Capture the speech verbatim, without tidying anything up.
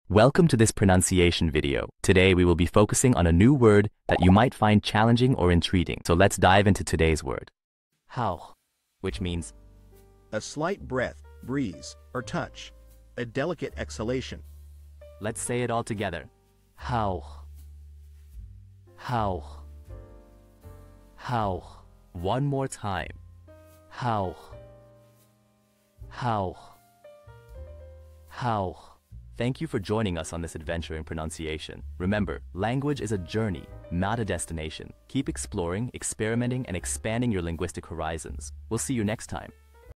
Welcome to this pronunciation video. Today we will be focusing on a new word that you might find challenging or intriguing. So let's dive into today's word. Hauch, which means A slight breath, breeze, or touch. A delicate exhalation. let's say it all together. Hauch. Hauch. Hauch. One more time. Hauch. Hauch. Hauch. Thank you for joining us on this adventure in pronunciation. Remember, language is a journey, not a destination. Keep exploring, experimenting, and expanding your linguistic horizons. We'll see you next time.